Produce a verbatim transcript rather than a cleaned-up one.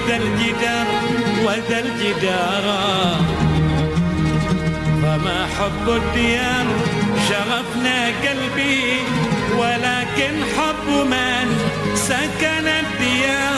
ذا الجدار وذا الجدار. فما حب الديار شغفنا قلبي ولكن حب من سكن الديار.